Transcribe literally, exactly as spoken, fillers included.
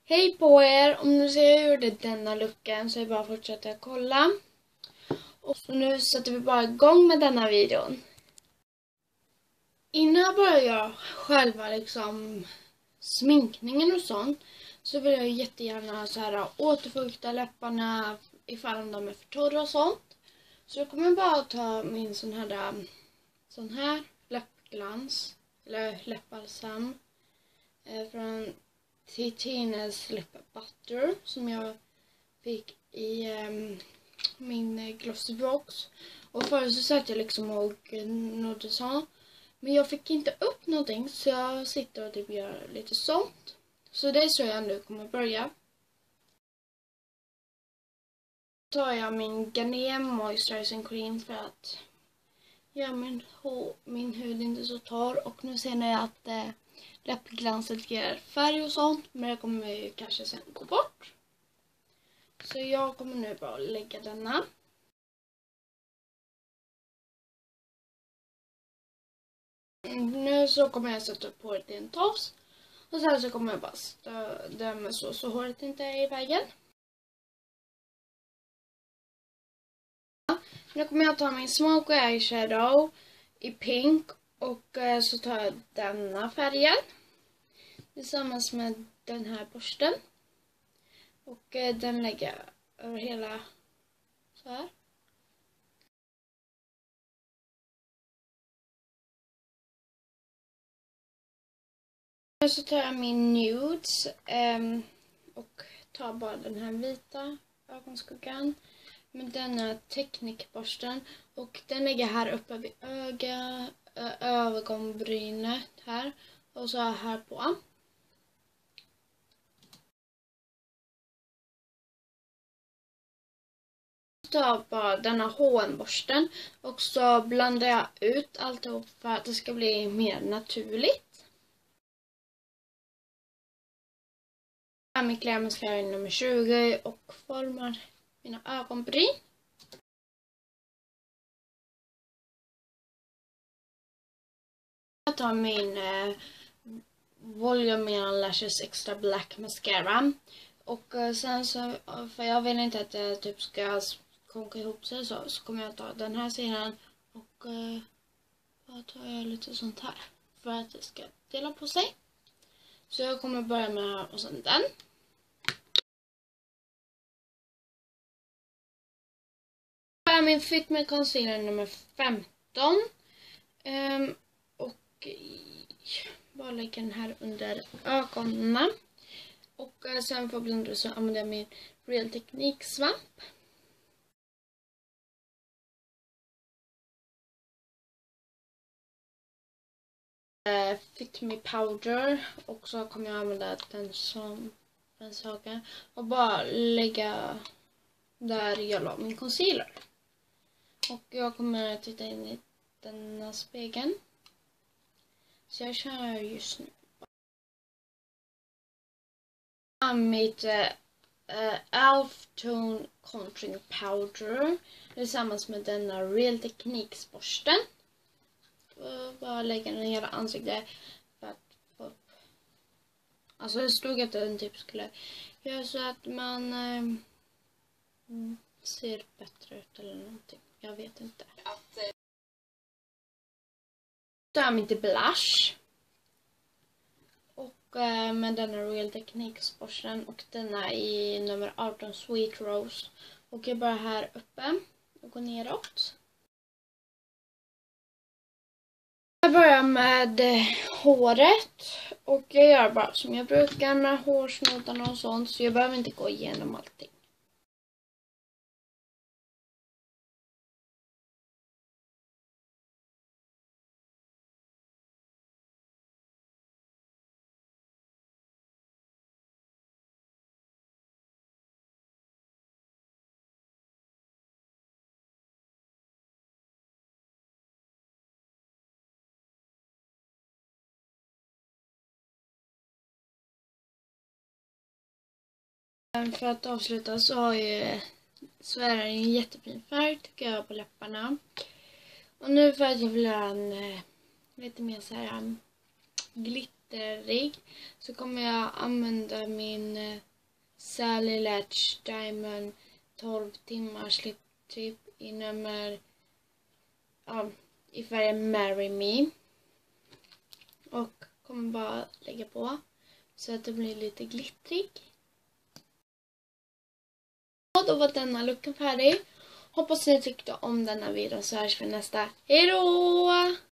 Hej på er! Om ni ser jag gjorde denna luckan så är det bara att fortsätta kolla. Och så nu sätter vi bara igång med denna videon. Innan jag börjar göra själva liksom sminkningen och sånt så vill jag jättegärna så här återfukta läpparna ifall de är för torra och sånt. Så jag kommer bara att ta min sån här sån här läppglans eller läppbalsam eh, från Titines Lip Butter som jag fick i um, min Glossybox. Och förut så satt jag liksom och nådde så. Men jag fick inte upp någonting så jag sitter och typ gör lite sånt. Så det är så jag nu kommer börja. Då tar jag min Garnier Moisturizing Cream för att göra min, min hud inte så torr. Och nu ser ni att eh, läppglanset ger färg och sånt, men det kommer ju kanske sen gå bort. Så jag kommer nu bara lägga denna. Nu så kommer jag sätta upp håret i en tofs. Och sen så kommer jag bara stödja med så, så håret inte är i vägen. Nu kommer jag ta min Smoky Eyeshadow i pink och så tar jag denna färgen tillsammans med den här borsten. Och eh, den lägger jag över hela så här. Så tar jag min nudes eh, och tar bara den här vita ögonskuggan med denna teknikborsten. Och den lägger här uppe vid öga, ö, ögonbrynet här och så här på. Tar bara denna H och M-borsten och så blandar jag ut alltihop för att det ska bli mer naturligt. Jag har min Clear Mascara nummer tjugo och formar mina ögonbryn. Jag tar min eh, Volume Lashes Extra Black Mascara och eh, sen så, för jag vill inte att det typ ska konka ihop sig så, så kommer jag ta den här sidan och eh, bara tar jag lite sånt här för att det ska dela på sig. Så jag kommer börja med den här och sen den. Jag har min Fit Me Concealer nummer femton um, och bara lägga den här under ögonen. Och eh, sen för att blanda så använder jag min Real Technique svamp. Fit Me Powder och så kommer jag använda den som den saken och bara lägga där jag la min concealer. Och jag kommer titta in i denna spegeln. Så jag kör just nu. Mitt äh, Elf Tone Contouring Powder tillsammans med denna Real Techniques borsten. Bara lägga den i hela ansiktet för att få upp. Alltså det stod att den typ skulle göra så att man eh, ser bättre ut eller någonting. Jag vet inte. Så har jag mitt blush. Och eh, med denna Real Techniques borsten och denna i nummer arton Sweet Rose. Och jag bara här uppe och går neråt. Jag börjar med håret och jag gör bara som jag brukar med hårsnoddarna och sånt, så jag behöver inte gå igenom allting. För att avsluta så har ju Sverige en jättefin färg tycker jag på läpparna. Och nu för att jag vill göra en lite mer så här glitter glittrig så kommer jag använda min eh, Sally Latch Diamond tolv timmars lip tip i nummer ja, i färgen Marry Me. Och kommer bara lägga på så att det blir lite glittrig. Och då var denna looken färdig. Hoppas ni tyckte om denna videon, så hörs vi nästa. Hej då!